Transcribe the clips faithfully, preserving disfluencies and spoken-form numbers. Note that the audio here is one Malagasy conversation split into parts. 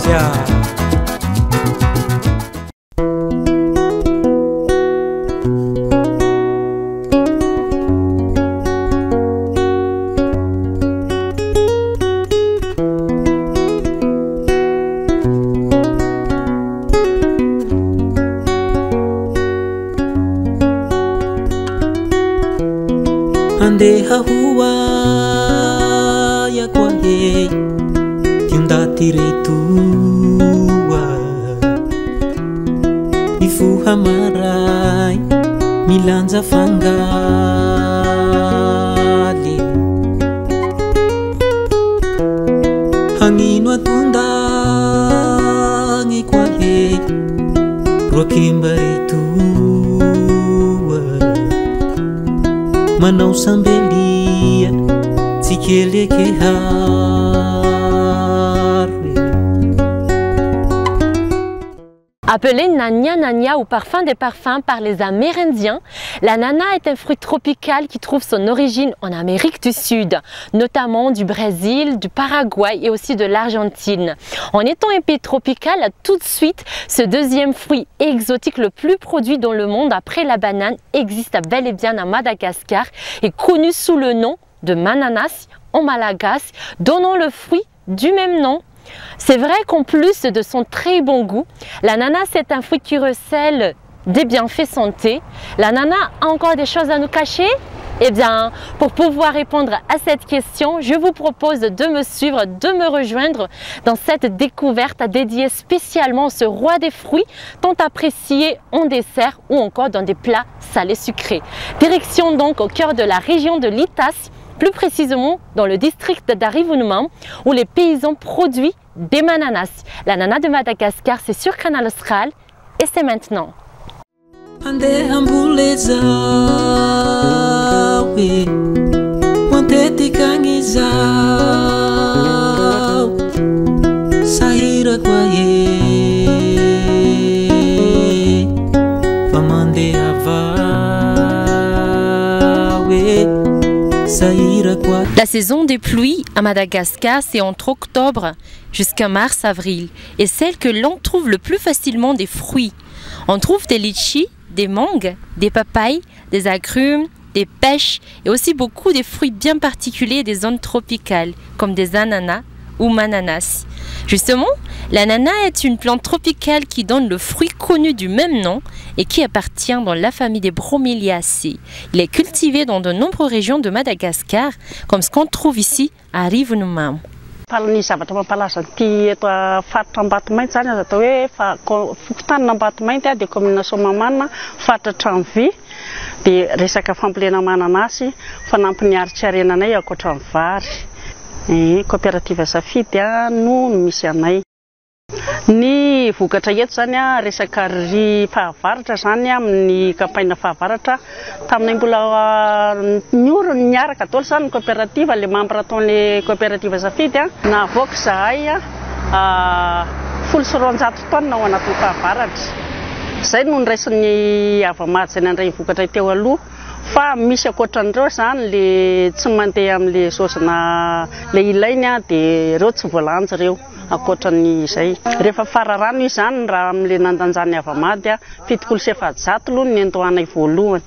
Asia. Andeha hua ya kwa ye Tiunda tiretua Ifuha marai Milanja fangali Hangino atunda Ngi kwa ye Rokimbaritua Manau sambelia Tikeleke Appelée Nania Nania ou parfum des parfums par les Amérindiens, la nana est un fruit tropical qui trouve son origine en Amérique du Sud, notamment du Brésil, du Paraguay et aussi de l'Argentine. En étant un pays tropical, tout de suite, ce deuxième fruit exotique le plus produit dans le monde après la banane existe bel et bien à Madagascar et connu sous le nom de mananas en malagasy, donnant le fruit du même nom. C'est vrai qu'en plus de son très bon goût, l'ananas est un fruit qui recèle des bienfaits santé. L'ananas a encore des choses à nous cacher? Eh bien, pour pouvoir répondre à cette question, je vous propose de me suivre, de me rejoindre dans cette découverte dédiée spécialement à ce roi des fruits, tant apprécié en dessert ou encore dans des plats salés sucrés. Direction donc au cœur de la région de l'Itas, plus précisément dans le district d'Arivounman, où les paysans produisent des mananas. L'ananas de Madagascar, c'est sur Canal Austral et c'est maintenant. La saison des pluies à Madagascar, c'est entre octobre jusqu'à mars-avril et celle que l'on trouve le plus facilement des fruits. On trouve des litchis, des mangues, des papayes, des agrumes, des pêches et aussi beaucoup de fruits bien particuliers des zones tropicales comme des ananas ou mananas. Justement, l'ananas est une plante tropicale qui donne le fruit connu du même nom et qui appartient dans la famille des Bromeliaceae. Il est cultivé dans de nombreuses régions de Madagascar, comme ce qu'on trouve ici à Arivounman. Ny zavatra mampalaza an'ity eto faritra Ambatomainty zany azo atao hoe fokontany Ambatomainty dia commune Somamanana faritra Tranvy dia resaka fambolena mananasy fanampy ny ari-tsarenanay ankoatra ny vary. Coopérative Safidy no misy anay. Ny vokatra eto zany resaka ry fahavaratra zany amin'ny kampaina fahavaratra taminay mbola nioro niaraka daholo zany ny coopérative le membre ataon'le coopérative Safidy navoaka zahay folo sy roanjato taona ao anatin'ny fahavaratra. Zay no niraisin'ny ava-madiny andray vokatra teo aloha. Fa misy ankoatran'ireo zany le tsy mandeha amin'le saosina le ilainy dia ireo tsy voalanjy ireo ankoatran'izay. Rehefa fararano izy zany raha amin'le nandanjany ava-mady fitopolo sy efajato aloha ny andohanay voalohany.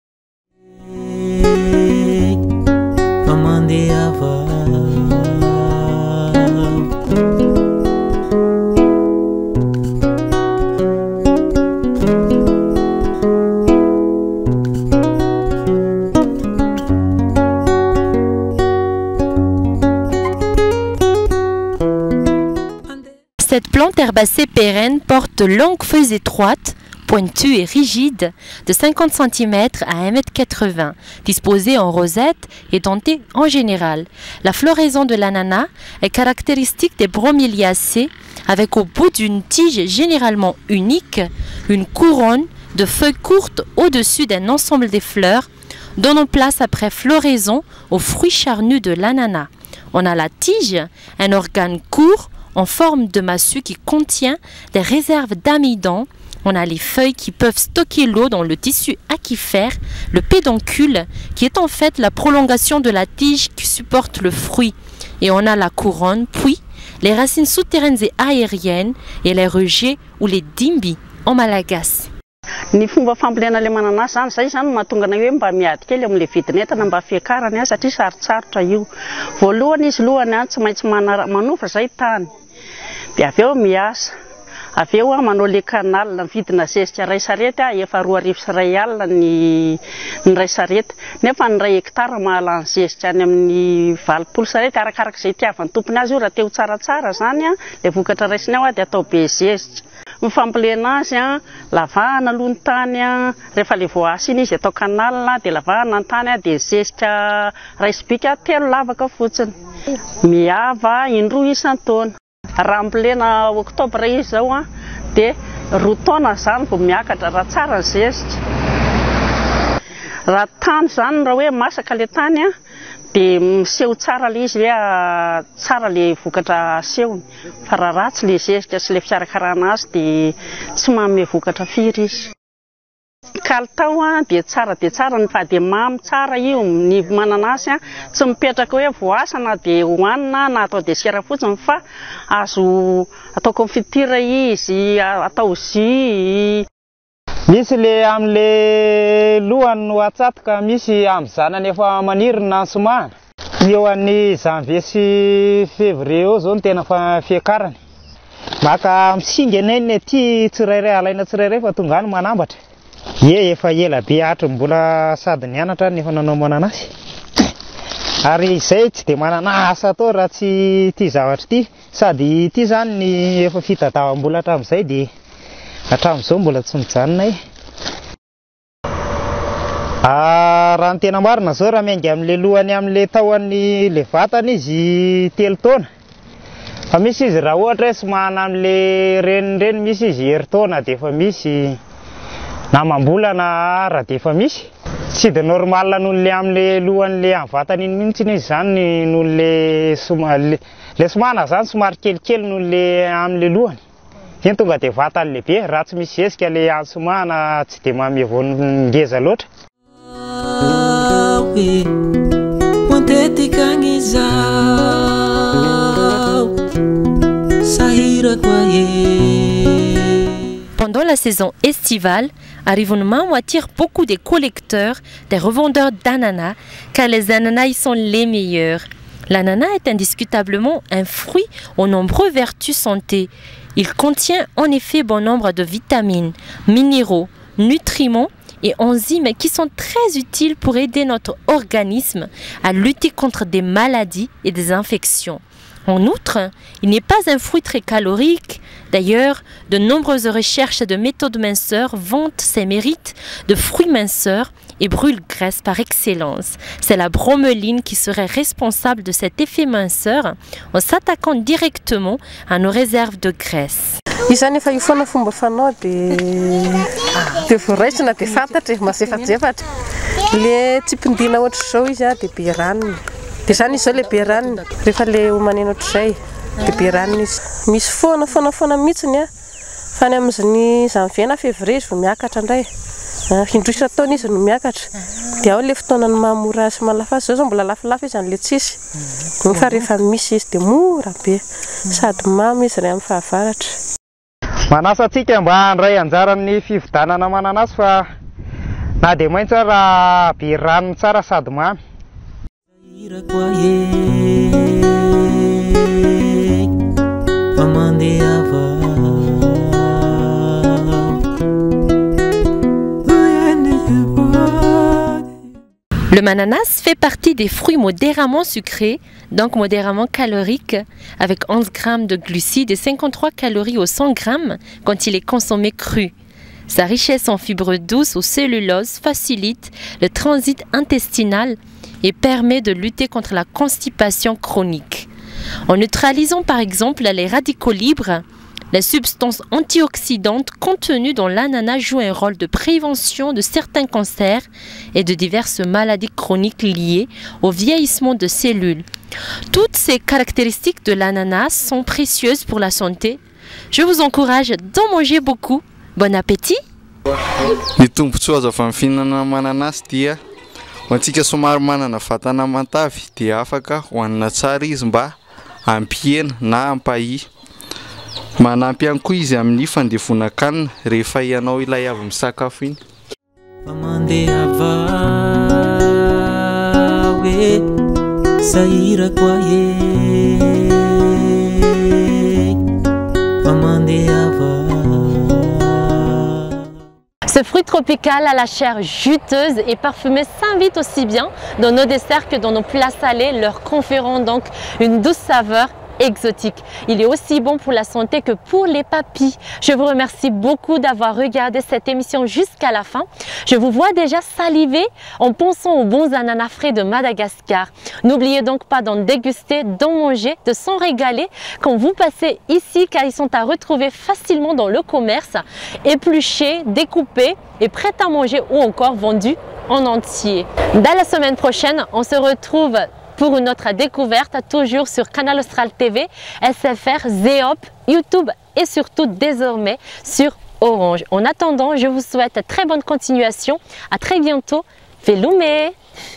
Cette plante herbacée pérenne porte de longues feuilles étroites, pointues et rigides, de cinquante centimètres à un mètre quatre-vingts, disposées en rosette et dentées en général. La floraison de l'ananas est caractéristique des Bromeliaceae, avec au bout d'une tige généralement unique, une couronne de feuilles courtes au-dessus d'un ensemble des fleurs, donnant place après floraison aux fruits charnus de l'ananas. On a la tige, un organe court, en forme de massue qui contient des réserves d'amidon. On a les feuilles qui peuvent stocker l'eau dans le tissu aquifère, le pédoncule qui est en fait la prolongation de la tige qui supporte le fruit. Et on a la couronne, puis les racines souterraines et aériennes et les rejets ou les dimbi en malagasy. Ny fomba fambolena le mananasy zany zay zany mahatonga anay hoe mba miady kely amin'le vidin'entana mba fiakarany satria sarotsarotra io. Voalohany izy lohany tsy maintsy manova zay tany. Dia avy eo miasa. Avy eo manao le canal ny vidina zezika ray sarety efa roa arivo sy ray alina ny ny ray sarety. Nefa ny ray hektara mahalany zezika any amin'ny valopolo sarety arakaraka izay itiavan'ny tompony azy io raha teo tsaratsara zany le vokatra raisiny ao dia atao be zezika. Ny fambolena azy lavahana aloha ny tany rehefa le voasy iny izy atao canal dia lavahana ny tany dia zezika raisibika telo lavaka fotsiny. Miava indroa isan-taona. Raha ambolena oktobra izy zao dia roa taona zany vao miakatra raha tsara ny zezika. Raha tany zany raha hoe masaka le tany dia miseho tsara le izy hoe tsara le vokatra asehony. Fa raha ratsy le zezika sy le fikarakarana azy dia tsy manome vokatra firy izy. Kalitao dia tsara dia tsara ny fa dia mamy tsara io ny mananasy tsy mipetraka hoe voasana na dia hohanina na atao desera fotsiny fa azo atao confiture izy atao jus. Misy le amin'le lohany no atsatoka, misy amin'ny zanany efa manirina somana. Eo amin'ny janvier sy février eo zao no tena fa fiakarany. Maka misinga eny aty tsirairay alaina tsirairay fa tonga any manambatra. Ye efa ela be atro mbola sady nianatra nefa nanao mananasy. Ary izay tsy dia manana asa atao raha tsy ity zavatra ity. Sady ity zany ny efa fitadiavam-bola hatramin'izay dia hatramin'izao mbola tsy mijanona e. Raha ny tena marina zao raha miainga amin'le lohany amin'le tahony le vatany izy telo taona. Fa misy izy raha ohatra hoe somana amin'le renireny misy izy herintaona dia efa misy na mambolana raha dia efa misy. Tsy dia normal noho le amin'le lohan'le amin'ny vatany iny mihitsy izy zany noho le somale le somana zany somary kelikely noho le amin'le lohany. Iny tonga dia vatany lehibe raha tsy misy zezika le any somana tsy dia mamy avao ngeza loatra. Pendant la saison estivale, Arrivonnement attire beaucoup des collecteurs, des revendeurs d'ananas, car les ananas y sont les meilleurs. L'ananas est indiscutablement un fruit aux nombreuses vertus santé. Il contient en effet bon nombre de vitamines, minéraux, nutriments et enzymes qui sont très utiles pour aider notre organisme à lutter contre des maladies et des infections. En outre, il n'est pas un fruit très calorique. D'ailleurs, de nombreuses recherches de méthodes minceurs vantent ses mérites de fruits minceurs et brûle graisse par excellence. C'est la bromeline qui serait responsable de cet effet minceur en s'attaquant directement à nos réserves de graisse. Isany efa io foana fomba fanao dia dia voaraisina dia fantatra masefajefatra. Le tsy pindina ohatra zao izy dia be ranony. Dia zany izy zao le be ranony. Rehefa le homanena ohatr'izay dia be ranony izy. Misy foana foana foana mihitsiny a. Fa any amin'izany janvier na février izy vao miakatra indray. Indroa isan-taona izy no miakatra. Dia ao le fotoanany mahamora azy malafaso. Zao zao mbola lafolafo izy an'le tsisy. Fa rehefa misy izy dia mora be. Sady mamy izy raha amin'ny fahavaratra. Manasa antsika mba handray anjara amin'ny fividanana mananasy fa na dia maintsy raha be ranony tsara sady mamy. Le mananas fait partie des fruits modérément sucrés, donc modérément caloriques, avec onze grammes de glucides et cinquante-trois calories au cent grammes quand il est consommé cru. Sa richesse en fibres douces ou cellulose facilite le transit intestinal et permet de lutter contre la constipation chronique. En neutralisant par exemple les radicaux libres, les substances antioxydantes contenues dans l'ananas jouent un rôle de prévention de certains cancers et de diverses maladies chroniques liées au vieillissement de cellules. Toutes ces caractéristiques de l'ananas sont précieuses pour la santé. Je vous encourage d'en manger beaucoup. Bon appétit! Ny tombontsoa azo avy amin'ny fihinana mananasy dia ho antsika somary manana vatana matavy dia afaka hohanina tsara izy mba ampihena na ampahi. Manampy ihany koa izy amin'ny fandevonan-kanina rehefa ianao ilay avy misakafo iny. Mandeha vawe saira kwa ye mandeha va. Ce fruit tropical à la chair juteuse et parfumée s'invite aussi bien dans nos desserts que dans nos plats salés, leur conférant donc une douce saveur exotique. Il est aussi bon pour la santé que pour les papilles. Je vous remercie beaucoup d'avoir regardé cette émission jusqu'à la fin. Je vous vois déjà saliver en pensant aux bons ananas frais de Madagascar. N'oubliez donc pas d'en déguster, d'en manger, de s'en régaler quand vous passez ici, car ils sont à retrouver facilement dans le commerce, épluchés, découpés et prêts à manger ou encore vendus en entier. Dès la semaine prochaine, on se retrouve pour une autre découverte, toujours sur Canal Austral T V, S F R, Zeop, YouTube et surtout désormais sur Orange. En attendant, je vous souhaite très bonne continuation. À très bientôt. Velume.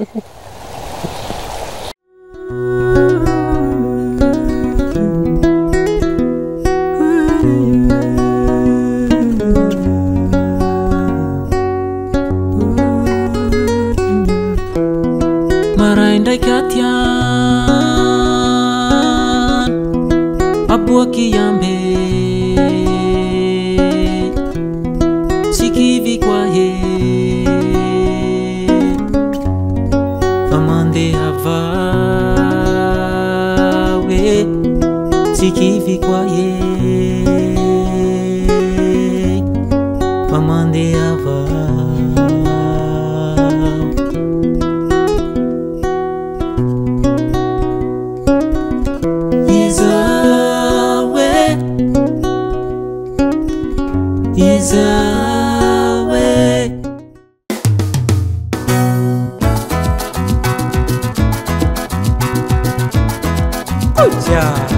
Abuaki yambe sikivi kwa ye amande havawe sikivi kwa ye amande havawe. Is away. Good job.